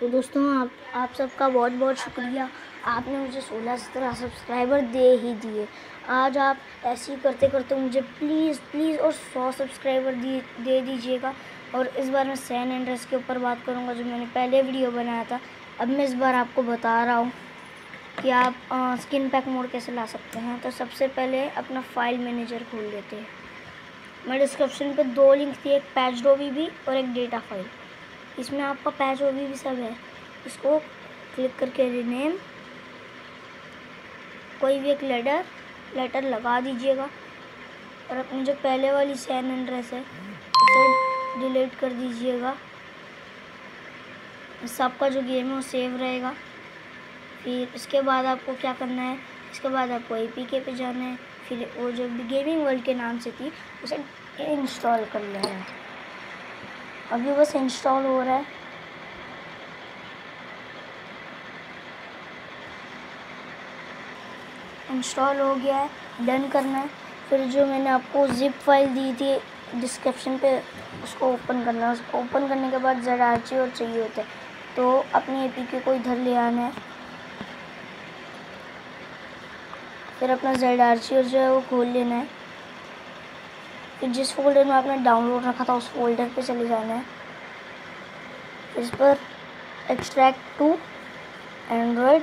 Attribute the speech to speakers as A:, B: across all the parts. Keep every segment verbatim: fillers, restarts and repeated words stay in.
A: तो दोस्तों आप आप सबका बहुत बहुत शुक्रिया। आपने मुझे सोलह सत्रह सब्सक्राइबर दे ही दिए। आज आप ऐसे ही करते करते मुझे प्लीज़ प्लीज़ और सौ सब्सक्राइबर दे दे दीजिएगा। और इस बार मैं सैन एंड्रेस के ऊपर बात करूंगा जो मैंने पहले वीडियो बनाया था। अब मैं इस बार आपको बता रहा हूँ कि आप आ, स्किन पैक मोड कैसे ला सकते हैं। तो सबसे पहले अपना फाइल मैनेजर खोल लेते हैं। मैं डिस्क्रिप्शन पे दो लिंक थी, एक पैच डोबी भी और एक डेटा फाइल। इसमें आपका पैच डोबी भी सब है। इसको क्लिक करके रीनेम कोई भी एक लेटर लेटर लगा दीजिएगा और अपनी जो पहले वाली सैन एंड्रेस है उसे डिलीट कर दीजिएगा। इससे आपका जो गेम है वो सेव रहेगा। फिर इसके बाद आपको क्या करना है, इसके बाद आपको ए पी के पे जाना है। फिर वो जो भी गेमिंग वर्ल्ड के नाम से थी उसे इंस्टॉल कर लेना है। अभी बस इंस्टॉल हो रहा है। इंस्टॉल हो गया है, डन करना है। फिर जो मैंने आपको जिप फाइल दी थी डिस्क्रिप्शन पे उसको ओपन करना है। उसको ओपन करने के बाद ज़रा आर्ची और चाहिए होता है तो अपनी ए पी के को इधर ले आना है। फिर अपना जेड आर्ची जो है वो खोल लेना है। फिर जिस फोल्डर में आपने डाउनलोड रखा था उस फोल्डर पे चले जाना है। इस पर एक्सट्रैक्ट टू एंड्रॉयड,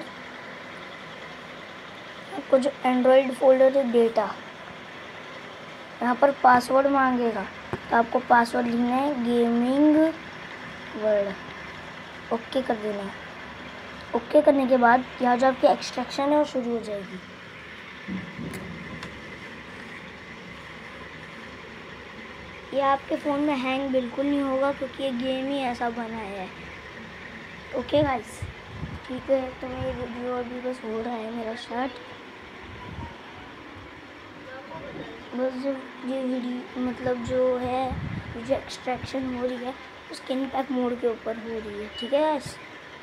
A: आपको जो एंड्रॉयड फोल्डर है डेटा, यहाँ पर पासवर्ड मांगेगा तो आपको पासवर्ड लिखना है गेमिंग वर्ल्ड। ओके कर देना है। ओके करने के बाद यहाँ जो आपकी एक्सट्रैक्शन है वो शुरू हो जाएगी। ये आपके फ़ोन में हैंग बिल्कुल नहीं होगा क्योंकि ये गेम ही ऐसा बना है। ओके गाइस, ठीक है। तो मैं ये वीडियो अभी बस हो रहा है मेरा स्टार्ट। बस जो ये वीडियो मतलब जो है जो एक्सट्रैक्शन हो रही है स्किन पैक मोड के ऊपर हो रही है, ठीक है गाइस।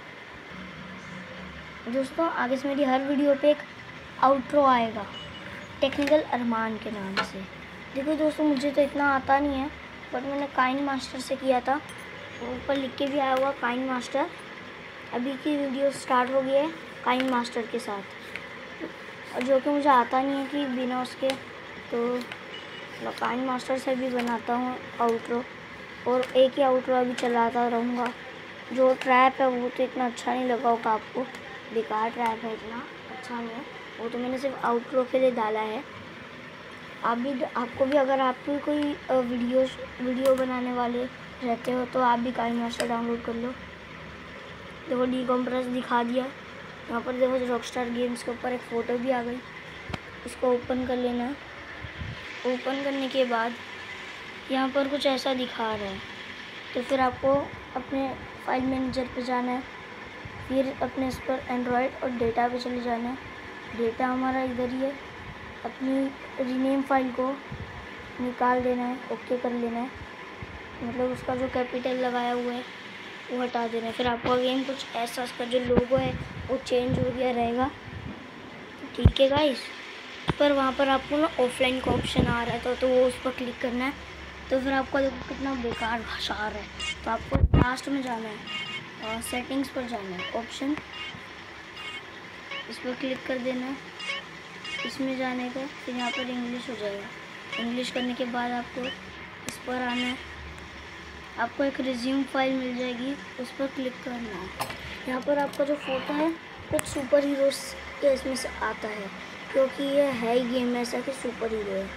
A: दोस्तों आगे से मेरी हर वीडियो पे एक आउट्रो आएगा टेक्निकल अरमान के नाम से। देखो दोस्तों मुझे तो इतना आता नहीं है बट मैंने काइन मास्टर से किया था, ऊपर लिख के भी आया हुआ काइन मास्टर। अभी की वीडियो स्टार्ट हो गई है काइन मास्टर के साथ, और जो कि मुझे आता नहीं है कि बिना उसके, तो मैं काइन मास्टर से भी बनाता हूँ आउट्रो। और एक ही आउट्रो अभी चलाता रहूँगा। जो ट्रैप है वो तो इतना अच्छा नहीं लगा होगा आपको, बेकार ट्रैप है, इतना अच्छा नहीं है वो, तो मैंने सिर्फ आउट्रो के लिए डाला है। आप भी आपको भी अगर आपको कोई वीडियो वीडियो बनाने वाले रहते हो तो आप भी काइन मास्टर डाउनलोड कर लो। देखो डीकम्प्रेस दिखा दिया। यहाँ पर देखो रॉकस्टार गेम्स के ऊपर एक फ़ोटो भी आ गई। इसको ओपन कर लेना है। ओपन करने के बाद यहाँ पर कुछ ऐसा दिखा रहा है तो फिर आपको अपने फाइल मैनेजर पे जाना है। फिर अपने इस पर एंड्रॉयड और डेटा पे चले जाना है। डेटा हमारा इधर ही है। अपनी रीनेम फाइल को निकाल देना है, ओके कर लेना है, मतलब उसका जो कैपिटल लगाया हुआ है वो हटा देना है। फिर आपका गेम कुछ ऐसा, उसका जो लोगो है वो चेंज हो गया रहेगा, ठीक है गाइस। पर वहाँ पर आपको ना ऑफलाइन का ऑप्शन आ रहा है तो, तो वो उस पर क्लिक करना है। तो फिर आपको देखो कितना बेकार भाषा आ रहा है। तो आपको लास्ट में जाना है, सेटिंग्स पर जाना है, ऑप्शन इस पर क्लिक कर देना है। इसमें जाने का फिर यहाँ पर इंग्लिश हो जाएगा। इंग्लिश करने के बाद आपको इस पर आना है। आपको एक रिज्यूम फाइल मिल जाएगी, उस पर क्लिक करना है। यहाँ पर आपका जो फ़ोटो है कुछ सुपर हीरोज़ के इसमें से आता है क्योंकि ये है ही गेम ऐसा कि सुपर हीरो है।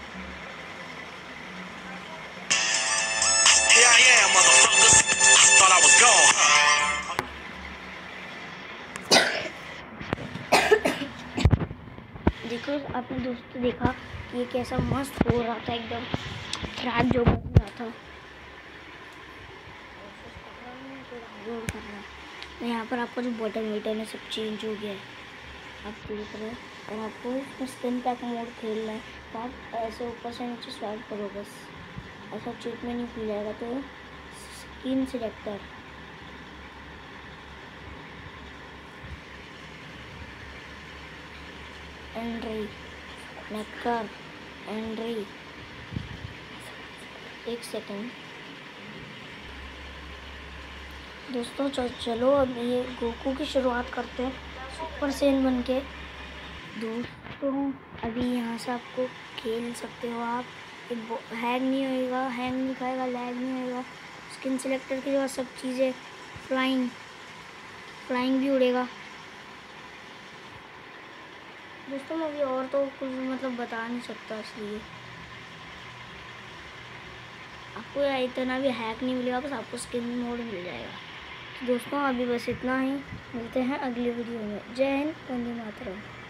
A: देखो आपने दोस्तों देखा कि ये कैसा मस्त हो रहा था, एकदम ट्रैक जो बन रहा था। तो यहाँ पर आपका जो बटन वटन है सब चेंज हो गया है, आप देख रहे हैं। और आपको स्किन पैक मोड खेलना है तो आप ऐसे ऊपर से नीचे स्वाइप करो, बस ऐसा चेक में नहीं खुल जाएगा। तो स्किन सिलेक्टर, एंड्री नेकर एंड्री, एक सेकेंड, दोस्तों चलो अब ये गोकू की शुरुआत करते हैं सुपर सैयन बन के। दोस्तों अभी यहाँ से आपको खेल सकते हो आप, हैंग नहीं होएगा, हैंग नहीं खाएगा, लैग नहीं होएगा। स्किन सिलेक्टर की जो सब चीज़ें, फ्लाइंग फ्लाइंग भी उड़ेगा। दोस्तों मैं अभी और तो कुछ मतलब बता नहीं सकता, इसलिए आपको इतना भी हैक नहीं मिलेगा, बस आपको स्किन मोड मिल जाएगा। दोस्तों अभी बस इतना ही, मिलते हैं अगली वीडियो में। जय हिंद, वंदे मातरम।